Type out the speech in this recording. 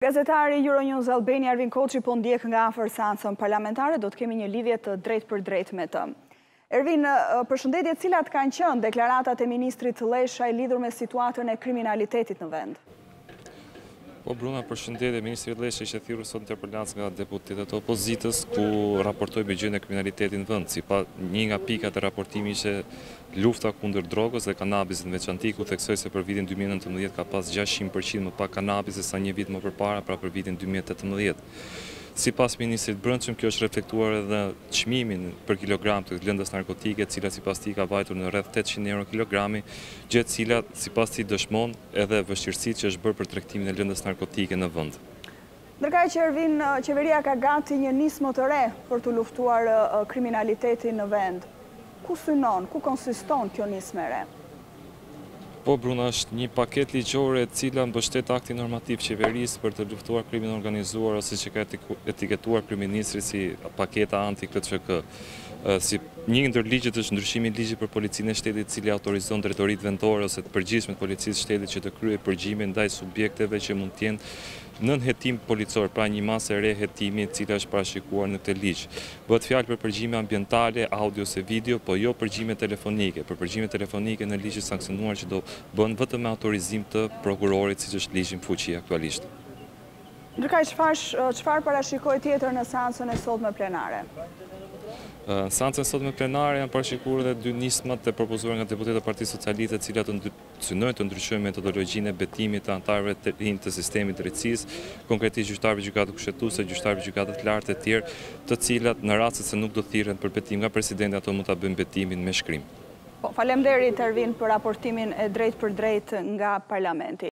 Gazetari Euronews Albania Ervin Koçi po ndjek nga afër seancën parlamentare, do të kemi një lidhje të drejtë për drejtë me të. Ervin, përshëndetje, cilat kanë qenë deklaratat e ministrit Leshaj lidhur me situatën e kriminalitetit në vend? Po Bruna, përshëndetje, ministri Leshaj ishte thirrur sot interpelancë nga deputetët e opozitës ku raportoi mbi gjendjen e kriminalitetit në vend. Një nga pikat e raportimit ishte lufta kundër drogës dhe kanabisit, në veçanti ku theksoi se për vitin 2019 ka pas 600% më pak kanabis se sa një vit më përpara, pra për vitin 2018. Sipas ministrit Brendshëm, kjo është reflektuar edhe çmimin për kilogram të lëndës narkotike, e cila sipas tij ka vajtur në rreth 800 euro kilogrami, gjë e cila sipas tij dëshmon edhe vështirësitë që është bërë për tregtimin e lëndës narkotike në vend. Ndërkaq që Ervin, qeveria ka gati një nismë të re për të luftuar kriminalitetin në vend. Ku synon, ku konsiston kjo nismë e re? Po Bruna, është një paket ligjore e cila mbështet aktin normativ qeverisë për të luftuar krimin organizuar ose që ka etiketuar kryeministri si paketa anti-KCK. Si një ndër ligjet është ndryshimi i ligjit për policinë e shtetit, i cili autorizon drejtoritë vendore ose të përgjithshme të policisë së shtetit që të kryejë përgjime ndaj subjekteve që mund të jenë nën hetim policor, pra një masë e re hetimi e cila është parashikuar në këtë ligj. Bëhet fjalë për përgjime ambientale, audio ose video, po jo përgjime telefonike. Për përgjime telefonike në ligjin sankcionuar që do bën vetëm me autorizim të prokurorit, siç është ligji në fuqi aktualisht. Ndërkaq, çfarë parashikoi tjetër në seancën e sotme plenare? Në seancën e sotme plenare janë parashikuar edhe dy nismat e propozuara nga deputetët e Partisë Socialiste, të cilat synojnë të ndryshojnë metodologjinë e betimit të anëtarëve të rinj të sistemit drejtësisë, konkretisht gjyqtarëve gjykatë kushtetuese, gjyqtarëve gjykatë të lartë e tjerë, të cilat në rast se nuk do thirren për betim nga presidenti, ato mund ta bëjnë betimin me shkrim. Faleminderit Ervin për raportimin e drejtë për drejtë nga parlamenti.